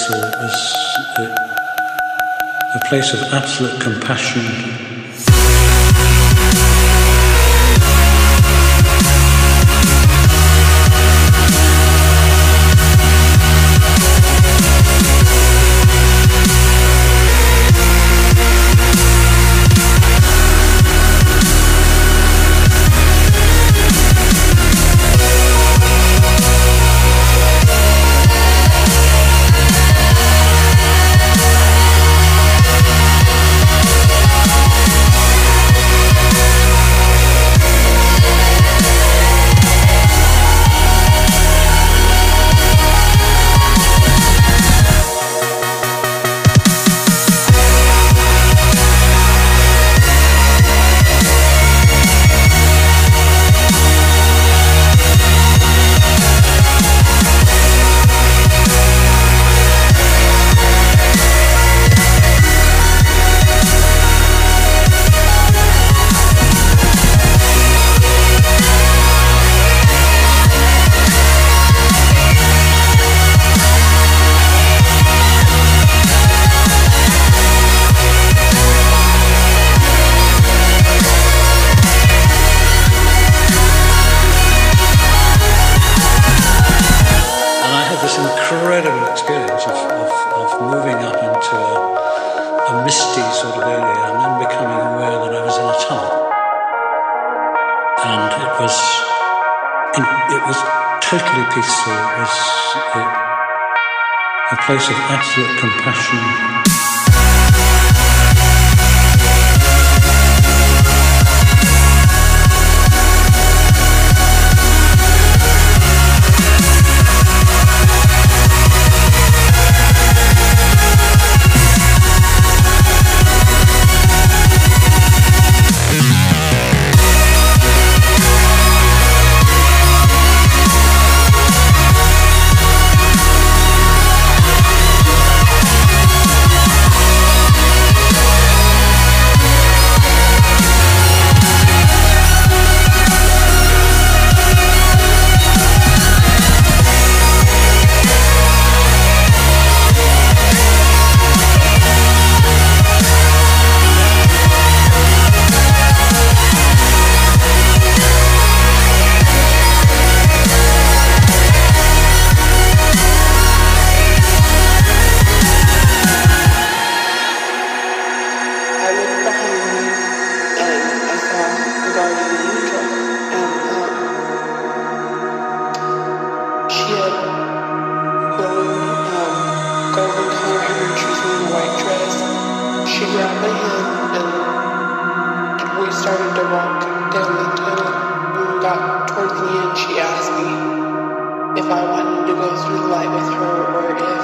peaceful. It was a place of absolute compassion. Incredible experience of moving up into a misty sort of area and then becoming aware that I was in a tunnel. And it was totally peaceful. It was a place of absolute compassion. Started to walk down the tunnel. When we got towards the end, she asked me if I wanted to go through the light with her or if